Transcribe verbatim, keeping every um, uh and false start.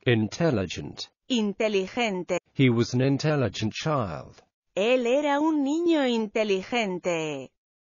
Intelligent. Inteligente. He was an intelligent child. Él era un niño inteligente.